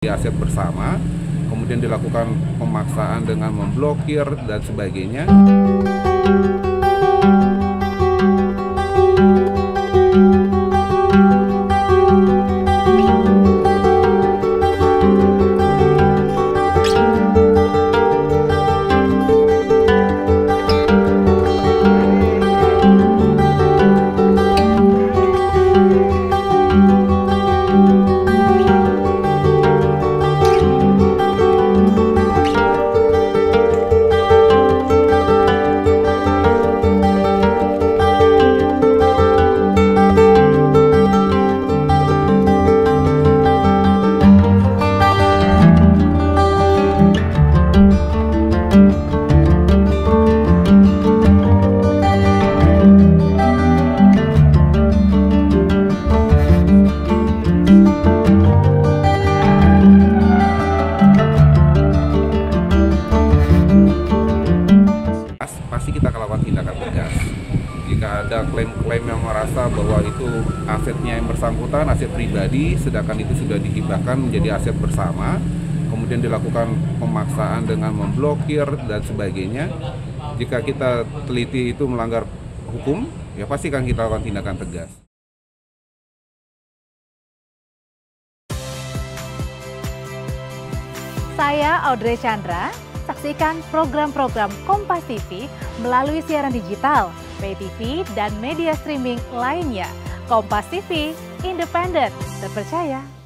aset bersama, kemudian dilakukan pemaksaan dengan memblokir dan sebagainya. Pasti kita akan lakukan tindakan tegas. Jika ada klaim-klaim yang merasa bahwa itu asetnya yang bersangkutan, aset pribadi, sedangkan itu sudah dihibahkan menjadi aset bersama, kemudian dilakukan pemaksaan dengan memblokir dan sebagainya. Jika kita teliti itu melanggar hukum, ya pasti akan kita lakukan tindakan tegas. Saya Audrey Chandra. Saksikan program-program Kompas TV melalui siaran digital, pay TV, dan media streaming lainnya. Kompas TV, independen, terpercaya.